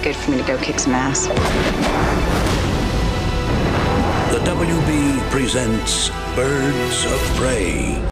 good for me to go kick some ass. The WB presents Birds of Prey.